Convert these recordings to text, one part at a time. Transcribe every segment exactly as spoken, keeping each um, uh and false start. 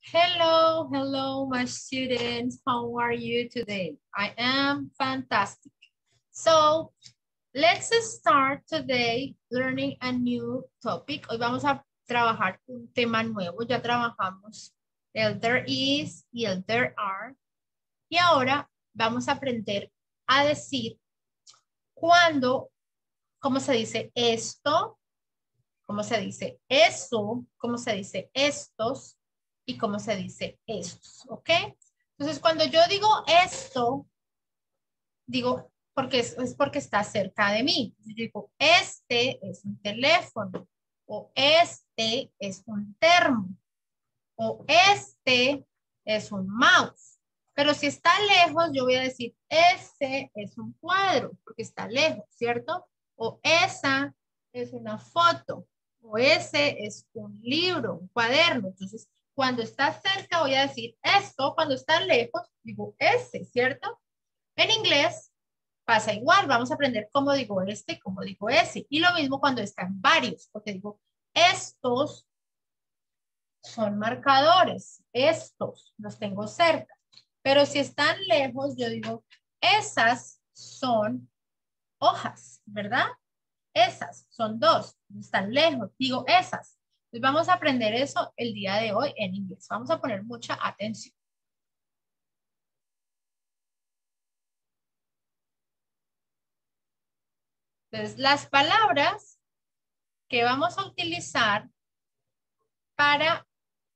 Hello, hello, my students. How are you today? I am fantastic. So, let's start today learning a new topic. Hoy vamos a trabajar un tema nuevo. Ya trabajamos el there is y el there are. Y ahora vamos a aprender a decir cuándo, cómo se dice esto, cómo se dice eso, cómo se dice estos y cómo se dice estos, ¿ok? Entonces, cuando yo digo esto, digo, porque es, es porque está cerca de mí. Yo digo, este es un teléfono, o este es un termo, o este es un mouse. Pero si está lejos, yo voy a decir, ese es un cuadro, porque está lejos, ¿cierto? O esa es una foto, o ese es un libro, un cuaderno. Entonces, cuando está cerca, voy a decir esto, cuando está lejos, digo ese, ¿cierto? En inglés pasa igual, vamos a aprender cómo digo este, cómo digo ese. Y lo mismo cuando están varios, porque digo, estos son marcadores, estos los tengo cerca. Pero si están lejos, yo digo, esas son hojas, ¿verdad? Esas son dos, están lejos, digo esas. Entonces vamos a aprender eso el día de hoy en inglés. Vamos a poner mucha atención. Entonces, las palabras que vamos a utilizar para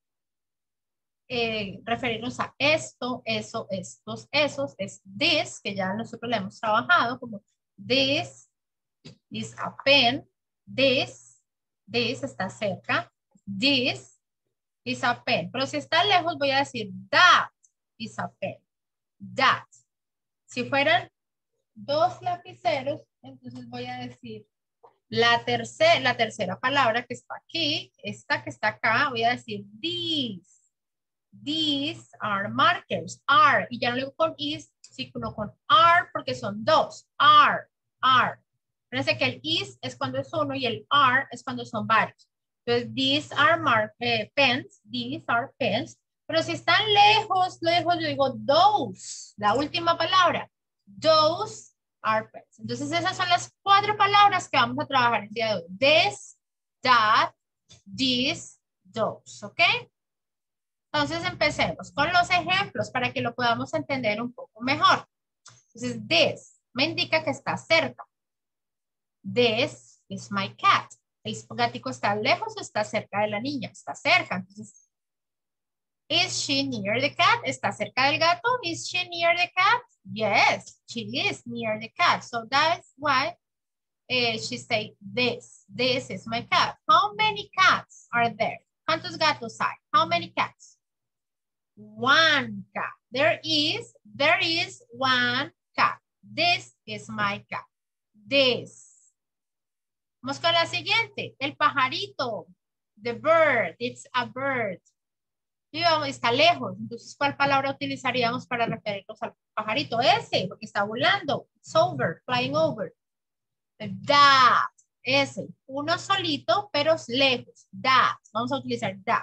eh, referirnos a esto, eso, estos, esos, es this, que ya nosotros le hemos trabajado, como this is a pen, this, this está cerca, this is a pen, pero si está lejos voy a decir that is a pen, that. Si fueran dos lapiceros, entonces voy a decir la, tercera la tercera palabra que está aquí, esta que está acá, voy a decir these. These are markers, are, y ya no le digo con is, sino con are porque son dos, are, are. Fíjense que el is es cuando es uno y el are es cuando son varios. Entonces, these are mark, eh, pens, these are pens, pero si están lejos, lejos, yo digo those, la última palabra, those are pens. Entonces, esas son las cuatro palabras que vamos a trabajar el día de hoy. This, that, this, those, ¿ok? Entonces empecemos con los ejemplos para que lo podamos entender un poco mejor. Entonces, this me indica que está cerca. This is my cat. El gatico está lejos o está cerca de la niña. Está cerca. Entonces, is she near the cat? ¿Está cerca del gato? Is she near the cat? Yes, she is near the cat. So that's why uh, she say this. This is my cat. How many cats are there? ¿Cuántos gatos hay? How many cats? One cat. There is, there is one cat. This is my cat. This. Vamos con la siguiente. El pajarito. The bird. It's a bird. Digamos, está lejos. Entonces, ¿cuál palabra utilizaríamos para referirnos al pajarito? Ese, porque está volando. It's over, flying over. That. Ese. Uno solito, pero lejos. That. Vamos a utilizar that.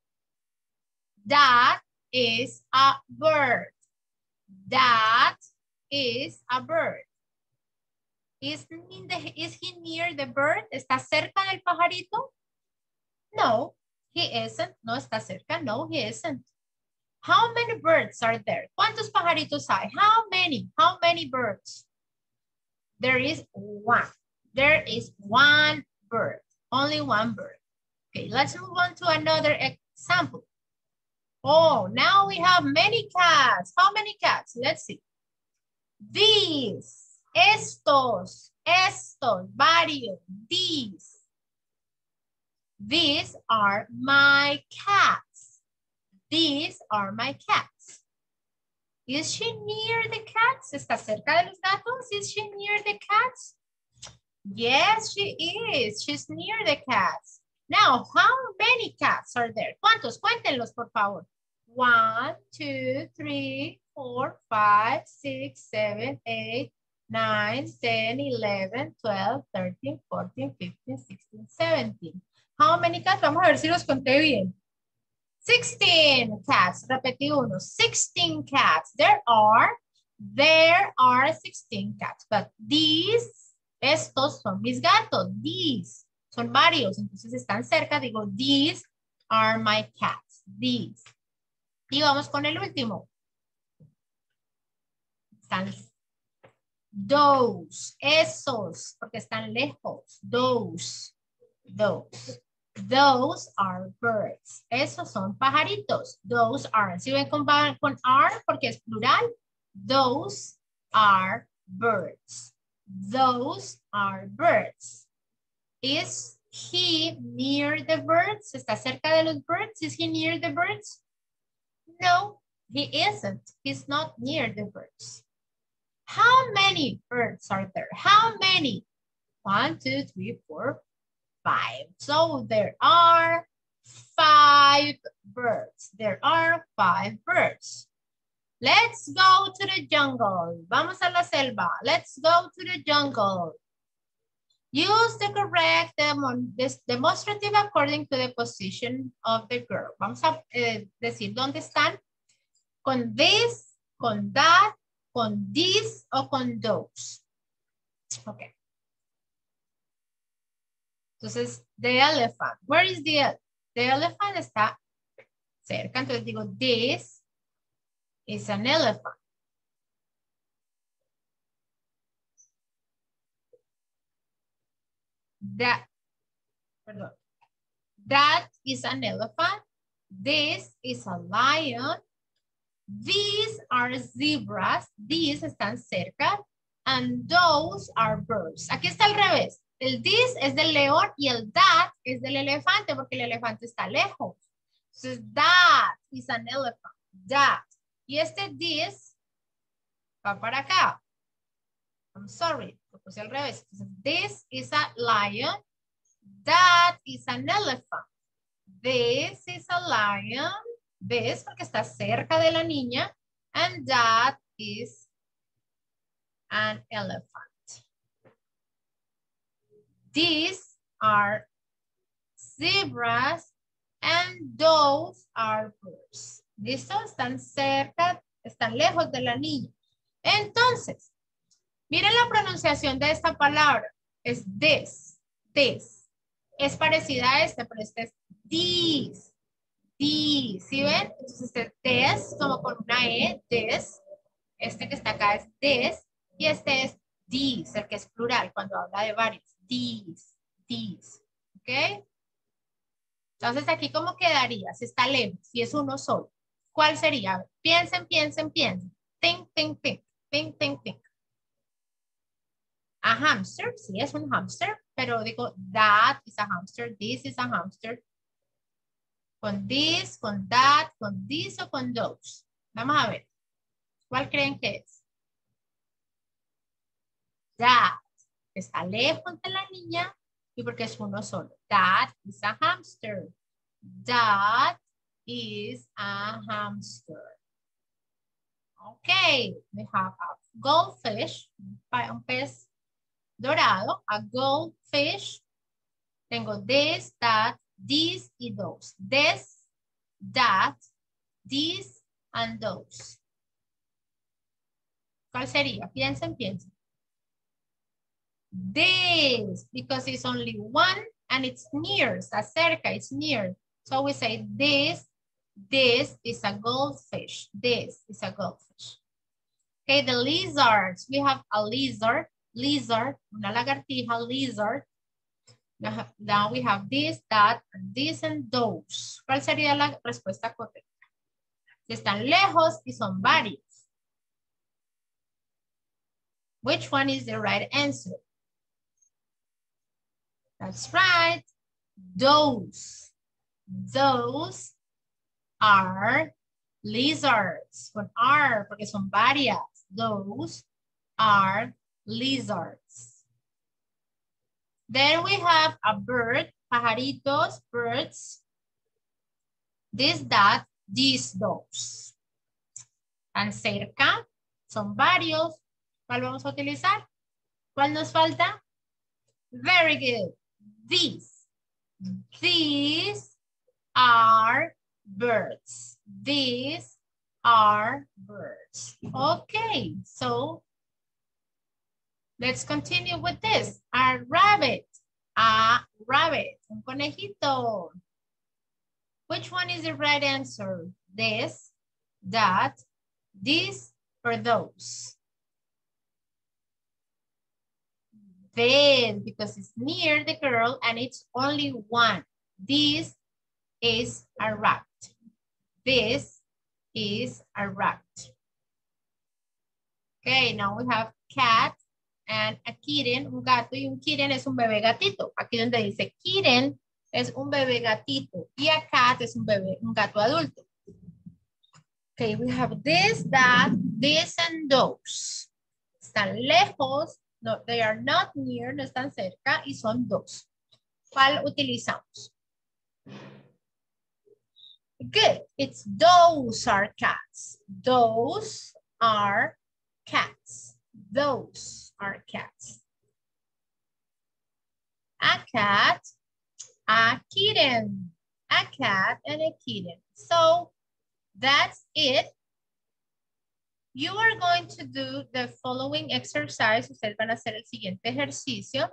That is a bird. That is a bird. Is, in the, is he near the bird? ¿Está cerca del pajarito? No, he isn't. No está cerca. No, he isn't. How many birds are there? ¿Cuántos pajaritos hay? How many? How many birds? There is one. There is one bird. Only one bird. Okay, let's move on to another example. Oh, now we have many cats. How many cats? Let's see. These, estos, estos, varios, these. These are my cats. These are my cats. Is she near the cats? ¿Está cerca de los gatos? Is she near the cats? Yes, she is. She's near the cats. Now, how many cats are there? ¿Cuántos? Cuéntenlos, por favor. One, two, three, four, five, six, seven, eight, nine, ten, eleven, twelve, thirteen, fourteen, fifteen, sixteen, seventeen. How many cats? Vamos a ver si los conté bien. sixteen cats. Repetí uno. sixteen cats. There are, there are sixteen cats. But these, estos son mis gatos. These son varios. Entonces están cerca. Digo, these are my cats. These. Y vamos con el último. Están those, esos, porque están lejos. Those, those. Those are birds. Esos son pajaritos. Those are. Si ven con, con are porque es plural. Those are birds. Those are birds. Is he near the birds? ¿Está cerca de los birds? Is he near the birds? No, he isn't. He's not near the birds. How many birds are there? How many? One, two, three, four, five. So there are five birds. There are five birds. Let's go to the jungle. Vamos a la selva. Let's go to the jungle. Use the correct demon this demonstrative according to the position of the girl. Vamos a eh, decir dónde están. Con this, con that, con this o con those. Okay. Entonces, the elephant. Where is the, the elephant? Está cerca. Entonces digo, this is an elephant. That, perdón. That is an elephant. This is a lion. These are zebras. These están cerca. And those are birds. Aquí está al revés. El this es del león y el that es del elefante porque el elefante está lejos. Entonces, that is an elephant. That. Y este this va para acá. I'm sorry, lo puse al revés. Entonces, this is a lion. That is an elephant. This is a lion. This porque está cerca de la niña. And that is an elephant. These are zebras and those are birds. ¿Listo? Están cerca, están lejos de la niña. Entonces, miren la pronunciación de esta palabra. Es this, this. Es parecida a esta, pero este es these, these. ¿Sí ven? Entonces este es this, como con una E, this. Este que está acá es this. Y este es these, el que es plural cuando habla de varios. These, these, ¿ok? Entonces aquí ¿cómo quedaría? Si está lejos, si es uno solo. ¿Cuál sería? Piensen, piensen, piensen. Think, think, think, think, think, think. A hamster, sí es un hamster, pero digo that is a hamster, this is a hamster. Con this, con that, con this o con those. Vamos a ver. ¿Cuál creen que es? That. Está lejos de la niña y porque es uno solo. That is a hamster. That is a hamster. Okay, we have a goldfish, un pez dorado, a goldfish. Tengo this, that, this y those. This, that, this and those. ¿Cuál sería? Piensen, piensen. This, because it's only one and it's near, está cerca, it's near. So we say this, this is a goldfish. This is a goldfish. Okay, the lizards, we have a lizard, lizard, una lagartija, lizard. Now we have this, that, and this and those. ¿Cuál sería la respuesta correcta? Están lejos y son varios. Which one is the right answer? That's right. Those. Those are lizards. Con are, porque son varias. Those are lizards. Then we have a bird, pajaritos, birds. This, that, these, those. Tan cerca, son varios. ¿Cuál vamos a utilizar? ¿Cuál nos falta? Very good. These. These are birds. These are birds. Okay, so let's continue with this. A rabbit. A rabbit. Un conejito. Which one is the right answer? This, that, this, or those? This, because it's near the girl and it's only one. This is a rat. This is a rat. Okay, now we have cat and a kitten. Un gato y un kitten es un bebé gatito. Aquí donde dice kitten es un bebé gatito y a cat es un bebé, un gato adulto. Okay, we have this, that, this, and those. Están lejos, no, they are not near, no están cerca y son dos. ¿Cuál utilizamos? Good, it's those are cats. Those are cats. Those are cats. A cat, a kitten, a cat, and a kitten. So that's it. You are going to do the following exercise. Ustedes van a hacer el siguiente ejercicio.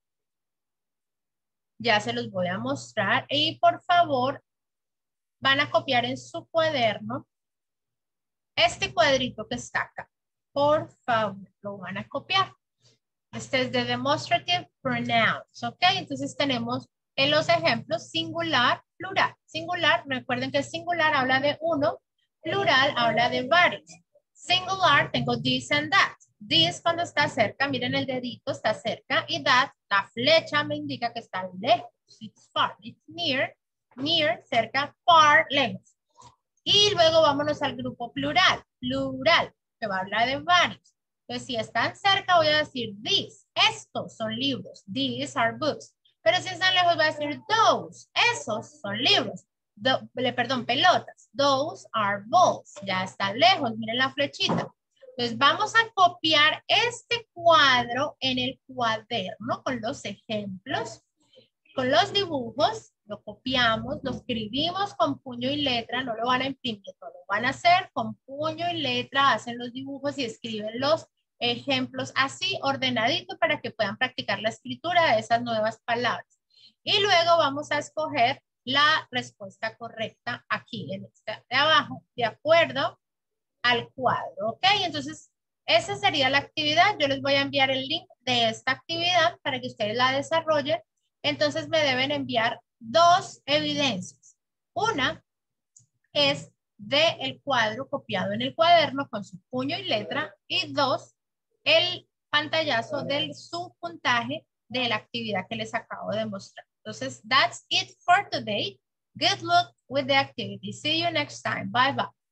Ya se los voy a mostrar. Y por favor, van a copiar en su cuaderno este cuadrito que está acá. Por favor, lo van a copiar. Este es de demonstrative pronouns, ¿ok? Entonces tenemos en los ejemplos singular, plural. Singular, recuerden que singular habla de uno, plural habla de varios. Singular, tengo this and that. This cuando está cerca, miren el dedito, está cerca. Y that, la flecha me indica que está lejos. It's far, it's near. Near, cerca, far, lejos. Y luego vámonos al grupo plural. Plural, que va a hablar de varios. Entonces, si están cerca, voy a decir these. Estos son libros. These are books. Pero si están lejos, voy a decir those. Esos son libros. The, perdón, pelotas. Those are balls. Ya están lejos. Miren la flechita. Entonces, vamos a copiar este cuadro en el cuaderno con los ejemplos, con los dibujos. Lo copiamos, lo escribimos con puño y letra, no lo van a imprimir, no lo van a hacer con puño y letra, hacen los dibujos y escriben los ejemplos así ordenadito para que puedan practicar la escritura de esas nuevas palabras. Y luego vamos a escoger la respuesta correcta aquí en esta de abajo, de acuerdo al cuadro, ¿ok? Entonces, esa sería la actividad. Yo les voy a enviar el link de esta actividad para que ustedes la desarrollen. Entonces, me deben enviar dos evidencias. Una es del cuadro copiado en el cuaderno con su puño y letra. Y dos, el pantallazo del su puntaje de la actividad que les acabo de mostrar. Entonces, that's it for today. Good luck with the activity. See you next time. Bye bye.